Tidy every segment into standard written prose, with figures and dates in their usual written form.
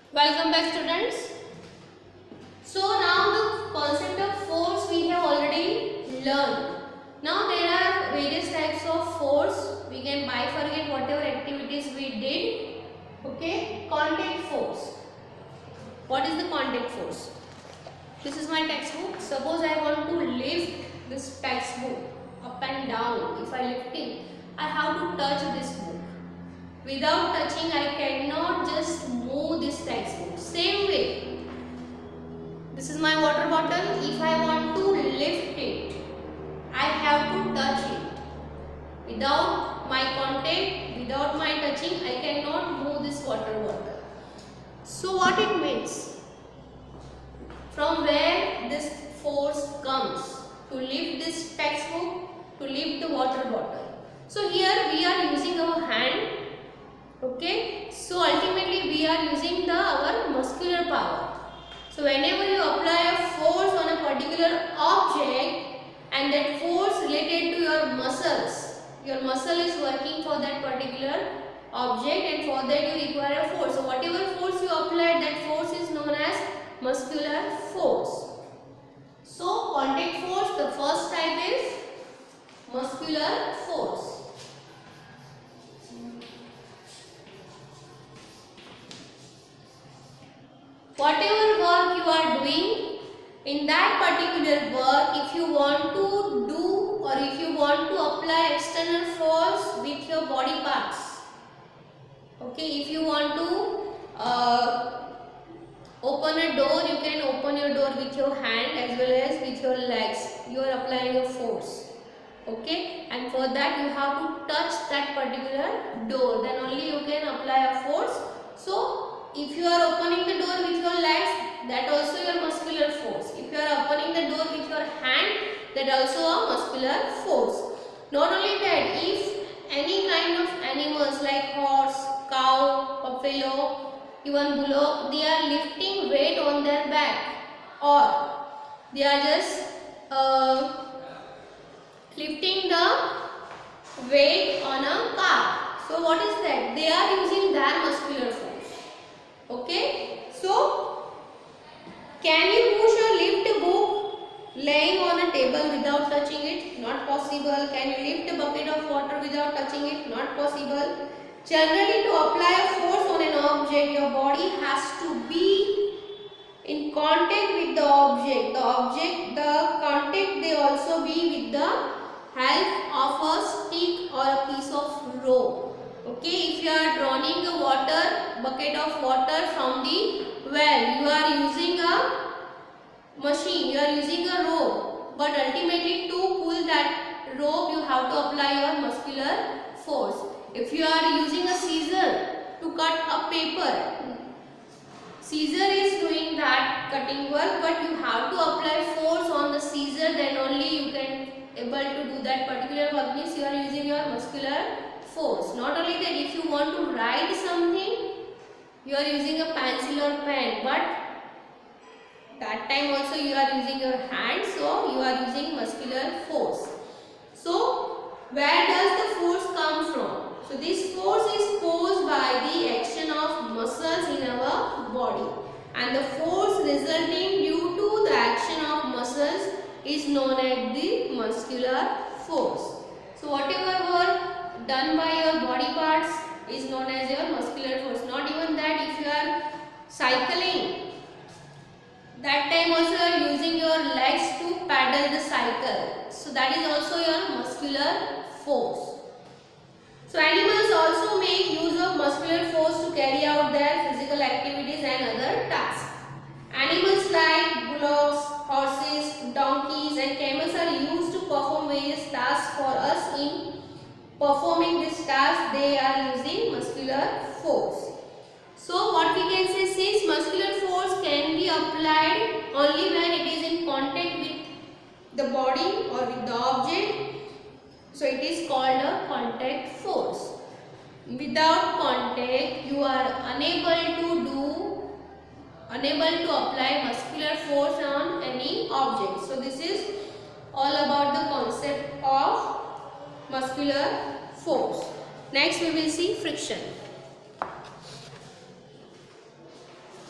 Welcome back, students. So now the concept of force we have already learned. Now there are various types of force. We can bifurcate whatever activities we did. Okay, contact force. What is the contact force? This is my textbook. Suppose I want to lift this textbook up and down. If I lift it, I have to touch this book. Without touching, I cannot just move this textbook. Same way, this is my water bottle. If I want to lift it, I have to touch it. Without my contact, without my touching, I cannot move this water bottle. So what it means? From where this force comes to lift this textbook, to lift the water bottle. So here we are using our hand. Okay, so ultimately we are using our muscular power. So whenever you apply a force on a particular object and that force related to your muscle is working for that particular object, and for that you require a force. So whatever force you apply, that force is known as muscular force. So contact force, the first type is muscular force. Whatever work you are doing, in that particular work, if you want to do or if you want to apply external force with your body parts, okay, if you want to open a door, you can open your door with your hand as well as with your legs. You are applying a force, okay, and for that you have to touch that particular door, then only you can apply a force. So if you are opening the door with your legs, that also your muscular force. If you are opening the door with your hand, that also a muscular force. Not only that, if any kind of animals like horse, cow, buffalo, even bullock, they are lifting weight on their back, or they are just lifting the weight on a car. So what is that? They are using their muscular force. Okay, so can you push or lift a book laying on a table without touching it? Not possible. Can you lift a bucket of water without touching it? Not possible. Generally, to apply a force on an object, your body has to be in contact with the object. The contact they also be with the help of a stick or a piece of rope. Okay, if you are drawing a bucket of water from the well, you are using a machine, you are using a rope, but ultimately to pull that rope you have to apply your muscular force. If you are using a scissor to cut a paper, scissor is doing that cutting work, but you have to apply force on the scissor, then only you can able to do that particular work. Means you are using your muscular force. Not only that, if you want to write something, you are using a pencil or pen, but that time also you are using your hand, so you are using muscular force. So where does the force come from? So this force is caused by the action of muscles in our body, and the force resulting due to the action of muscles is known as the muscular force. So whatever work done by your body parts is known as your muscular force. Not even that, if you are cycling, that time also you are using your legs to paddle the cycle. So that is also your muscular force. So animals also make use of muscular force to carry out their physical activities and other tasks. Animals like bullocks, horses, donkeys and camels are used to perform various tasks. For us, in performing this task, they are using muscular force. So what we can say, since muscular force can be applied only when it is in contact with the body or with the object, so it is called a contact force. Without contact, you are unable to apply muscular force on any object. So this is all about the concept of muscular force. Next we will see friction.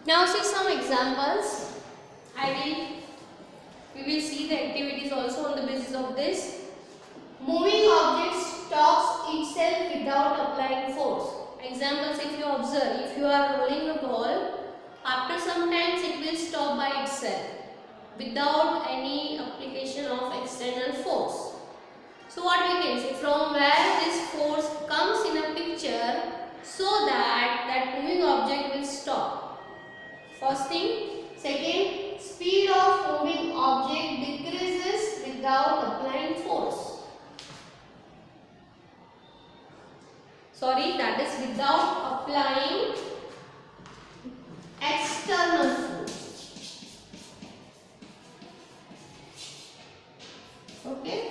Now see some examples. We will see the activities also on the basis of this. Moving object stops itself without applying force. Examples, if you observe, if you are rolling a ball, after some time it will stop by itself without any application of external force. So what we can say, from where this force comes in a picture so that that moving object will stop. First thing. Second, speed of moving object decreases without applying force. Sorry, that is without applying external force. Okay.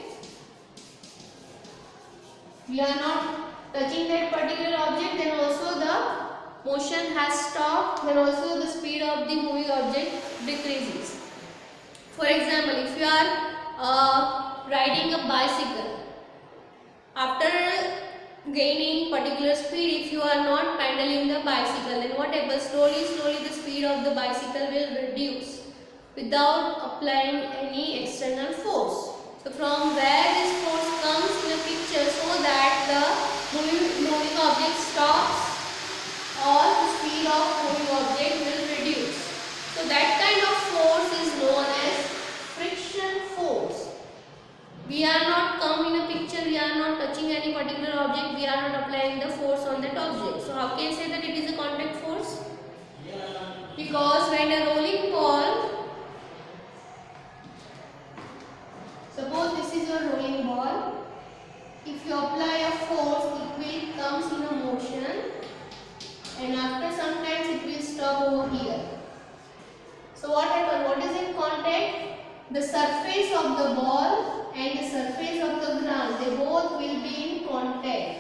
We are not touching that particular object, then also the motion has stopped, then also the speed of the moving object decreases. For example, if you are riding a bicycle, after gaining particular speed, if you are not pedaling the bicycle, then what happens? Slowly the speed of the bicycle will reduce without applying any external force. So from where this force comes in a picture so that the moving object stops or the speed of moving object will reduce. So that kind of force is known as friction force. We are not come in a picture, we are not touching any particular object, we are not applying the force on that object. So how can you say that it is a contact force? Because when a rolling ball, suppose this is your rolling ball, if you apply a force, it will comes in a motion and after some time it will stop over here. So what happens? What is in contact? The surface of the ball and the surface of the ground, they both will be in contact.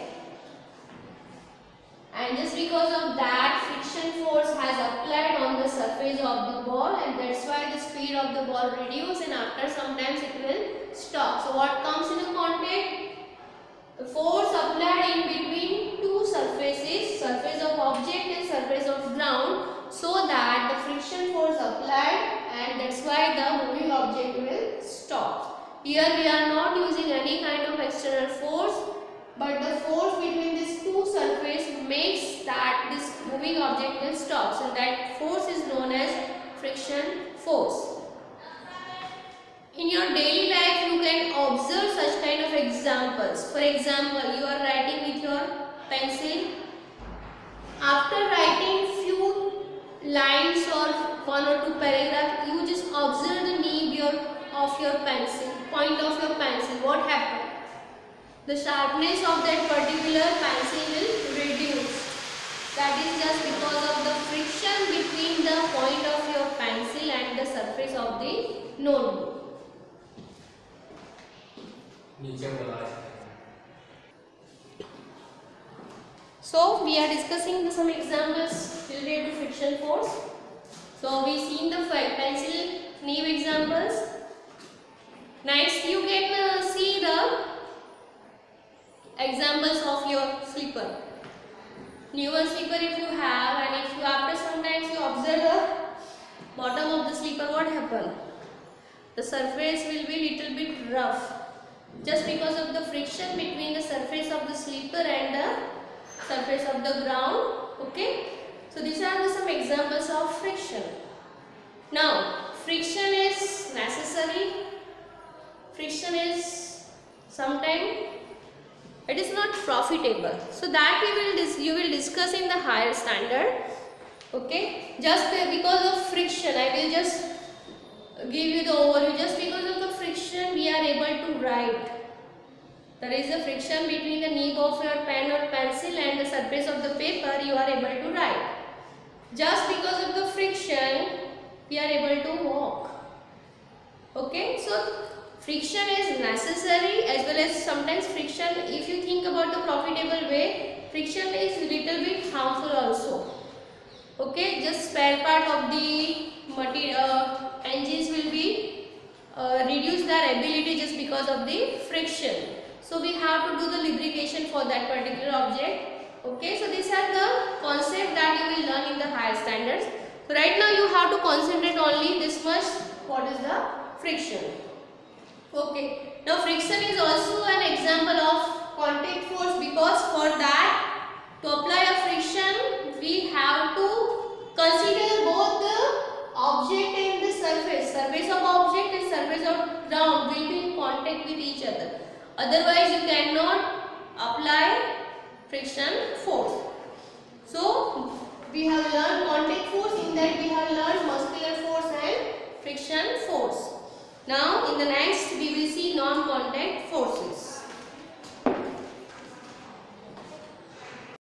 And just because of that, friction force has applied on the surface of the ball, and that's why the speed of the ball reduces and after sometimes it will stop. So what comes in a contact? The force applied in between two surfaces, surface of object and surface of ground, so that the friction force applied, and that's why the moving object will stop. Here we are not using any kind of external force, but the force between these two surfaces makes that this moving object will stop. So that force is known as friction force. In your daily life, you can observe such kind of examples. For example, you are writing with your pencil. After writing few lines or one or two paragraphs, you just observe the nib of your pencil, point of your pencil. What happened? The sharpness of that particular pencil will reduce. That is just because of the friction between the point of your pencil and the surface of the notebook. So we are discussing some examples related to friction force. So we seen the pencil nib examples. Next you can see the examples of your slipper. Newer slipper if you have, and if you after sometimes you observe the bottom of the slipper, what happened? The surface will be little bit rough, just because of the friction between the surface of the slipper and the surface of the ground. Okay, so these are some examples of friction. Now friction is necessary, friction is sometimes it is not profitable, so that you will discuss in the higher standard. Okay, just because of friction I will just give you the overview. Just because of the friction we are able to write. There is a friction between the nib of your pen or pencil and the surface of the paper, you are able to write. Just because of the friction we are able to walk. Okay, so friction is necessary, as well as sometimes friction, if you think about the profitable way, friction is little bit harmful also. Okay, just spare part of the material engines will be reduce their ability just because of the friction. So we have to do the lubrication for that particular object. Okay, so these are the concepts that you will learn in the higher standards. So right now you have to concentrate only this much. What is the friction? Okay. Now friction is also an example of contact force, because for that, to apply a friction, we have to consider both the object and the surface. Surface of object and surface of ground will be in contact with each other. Otherwise, you cannot apply friction force. So we have learned contact force. In that we have learned muscular force and friction force. Now in the next we will see non-contact forces.